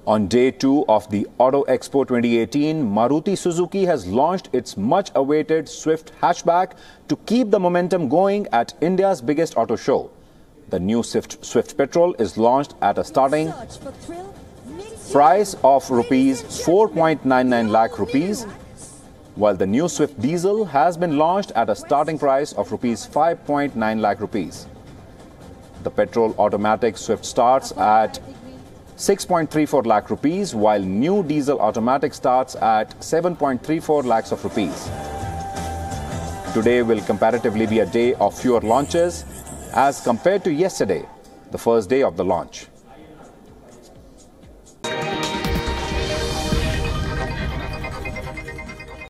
On day 2 of the Auto Expo 2018, Maruti Suzuki has launched its much-awaited Swift hatchback to keep the momentum going at India's biggest auto show. The new Swift petrol is launched at a starting price of rupees 4.99 lakh rupees, while the new Swift diesel has been launched at a starting price of rupees 5.9 lakh rupees. The petrol automatic Swift starts at 6.34 lakh rupees, while new diesel automatic starts at 7.34 lakhs of rupees. Today will comparatively be a day of fewer launches as compared to yesterday, the first day of the launch.